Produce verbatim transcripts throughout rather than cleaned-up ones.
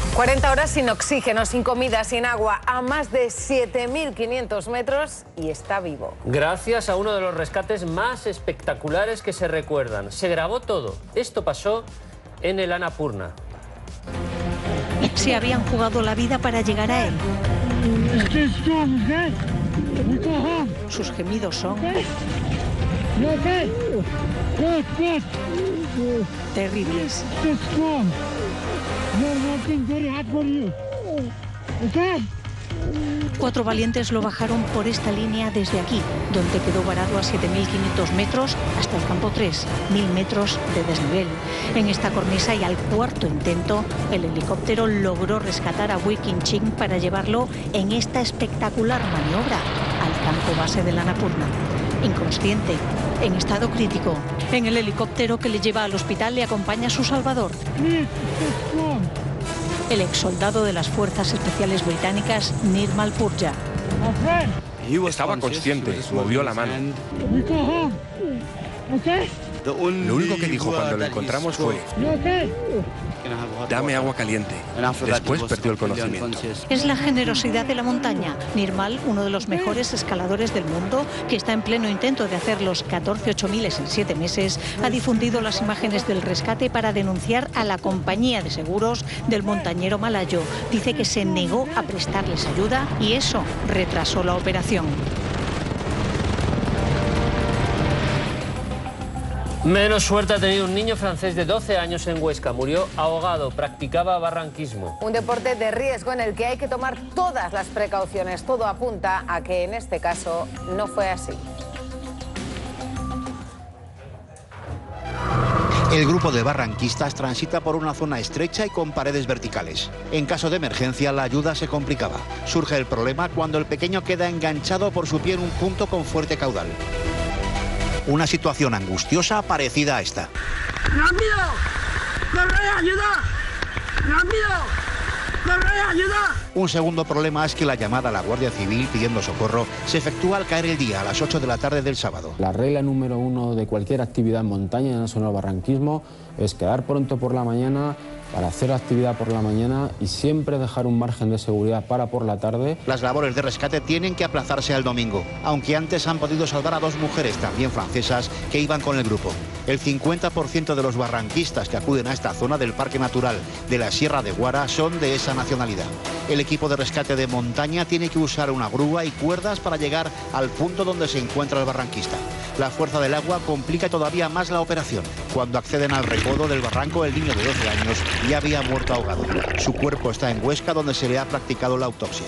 cuarenta horas sin oxígeno, sin comida, sin agua, a más de siete mil quinientos metros y está vivo. Gracias a uno de los rescates más espectaculares que se recuerdan. Se grabó todo. Esto pasó en el Annapurna. Se habían jugado la vida para llegar a él. Sus gemidos son terribles. Cuatro valientes lo bajaron por esta línea desde aquí, donde quedó varado a siete mil quinientos metros, hasta el campo tres, mil metros de desnivel. En esta cornisa y al cuarto intento, el helicóptero logró rescatar a Wei Qingqing para llevarlo en esta espectacular maniobra al campo base de la Annapurna. Inconsciente, en estado crítico. En el helicóptero que le lleva al hospital le acompaña su salvador, el exsoldado de las Fuerzas Especiales Británicas, Nirmal Purja. Estaba consciente, movió la mano. Lo único que dijo cuando lo encontramos fue: dame agua caliente. Después perdió el conocimiento. Es la generosidad de la montaña. Nirmal, uno de los mejores escaladores del mundo, que está en pleno intento de hacer los catorce ocho miles en siete meses, ha difundido las imágenes del rescate para denunciar a la compañía de seguros del montañero malayo. Dice que se negó a prestarles ayuda y eso retrasó la operación. Menos suerte ha tenido un niño francés de doce años en Huesca. Murió ahogado, practicaba barranquismo. Un deporte de riesgo en el que hay que tomar todas las precauciones. Todo apunta a que en este caso no fue así. El grupo de barranquistas transita por una zona estrecha y con paredes verticales. En caso de emergencia, la ayuda se complicaba. Surge el problema cuando el pequeño queda enganchado por su pie en un punto con fuerte caudal. Una situación angustiosa parecida a esta. ¡Rápido! ¡Corre, ayuda! ¡Rápido! ¡Corre, ayuda! Un segundo problema es que la llamada a la Guardia Civil pidiendo socorro se efectúa al caer el día, a las ocho de la tarde del sábado. La regla número uno de cualquier actividad en montaña, no solo el barranquismo, es quedar pronto por la mañana para hacer actividad por la mañana y siempre dejar un margen de seguridad para por la tarde. Las labores de rescate tienen que aplazarse al domingo, aunque antes han podido salvar a dos mujeres, también francesas, que iban con el grupo. El cincuenta por ciento de los barranquistas que acuden a esta zona del Parque Natural de la Sierra de Guara son de esa nacionalidad. El equipo de rescate de montaña tiene que usar una grúa y cuerdas para llegar al punto donde se encuentra el barranquista. La fuerza del agua complica todavía más la operación. Cuando acceden al recodo del barranco, el niño de doce años ya había muerto ahogado. Su cuerpo está en Huesca, donde se le ha practicado la autopsia.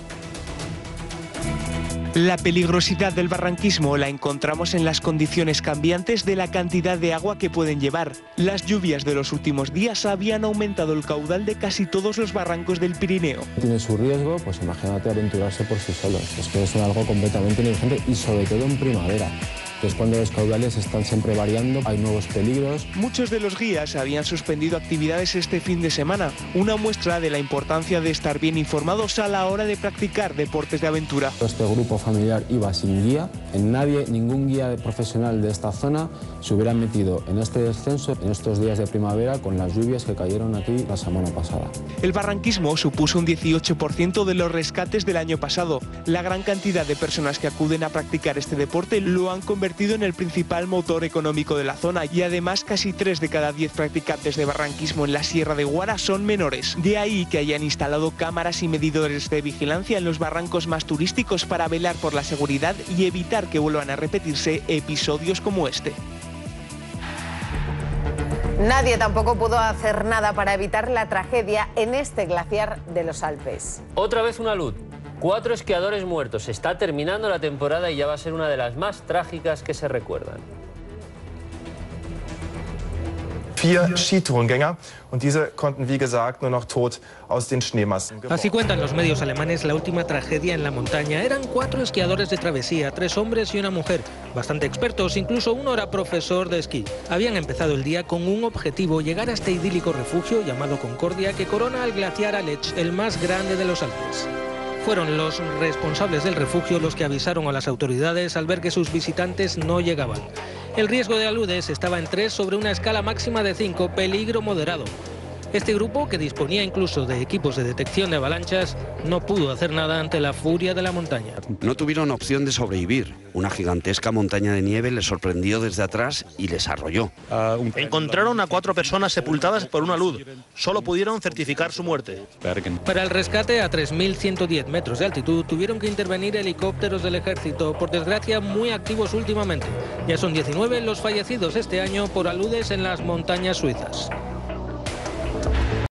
La peligrosidad del barranquismo la encontramos en las condiciones cambiantes de la cantidad de agua que pueden llevar. Las lluvias de los últimos días habían aumentado el caudal de casi todos los barrancos del Pirineo. Tiene su riesgo, pues imagínate aventurarse por sí solos. Es que es algo completamente inocente y sobre todo en primavera, que es cuando los caudales están siempre variando, hay nuevos peligros. Muchos de los guías habían suspendido actividades este fin de semana, una muestra de la importancia de estar bien informados a la hora de practicar deportes de aventura. Este grupo familiar iba sin guía, en nadie, ningún guía profesional de esta zona se hubiera metido en este descenso en estos días de primavera con las lluvias que cayeron aquí la semana pasada. El barranquismo supuso un dieciocho por ciento de los rescates del año pasado. La gran cantidad de personas que acuden a practicar este deporte lo han convertido en el principal motor económico de la zona y además casi tres de cada diez practicantes de barranquismo en la Sierra de Guara son menores. De ahí que hayan instalado cámaras y medidores de vigilancia en los barrancos más turísticos para velar por la seguridad y evitar que vuelvan a repetirse episodios como este. Nadie tampoco pudo hacer nada para evitar la tragedia en este glaciar de los Alpes. Otra vez una luz. Cuatro esquiadores muertos. Se está terminando la temporada y ya va a ser una de las más trágicas que se recuerdan. Vier Skitourengänger und diese konnten, wie gesagt, nur noch tot aus den Schneemassen. Así cuentan los medios alemanes la última tragedia en la montaña. Eran cuatro esquiadores de travesía, tres hombres y una mujer, bastante expertos, incluso uno era profesor de esquí. Habían empezado el día con un objetivo: llegar a este idílico refugio llamado Concordia, que corona el glaciar Aletsch, el más grande de los Alpes. Fueron los responsables del refugio los que avisaron a las autoridades al ver que sus visitantes no llegaban. El riesgo de aludes estaba en tres sobre una escala máxima de cinco, peligro moderado. Este grupo, que disponía incluso de equipos de detección de avalanchas, no pudo hacer nada ante la furia de la montaña. No tuvieron opción de sobrevivir. Una gigantesca montaña de nieve les sorprendió desde atrás y les arrolló. Encontraron a cuatro personas sepultadas por una luz. Solo pudieron certificar su muerte. Para el rescate a tres mil ciento diez metros de altitud tuvieron que intervenir helicópteros del ejército, por desgracia muy activos últimamente. Ya son diecinueve los fallecidos este año por aludes en las montañas suizas.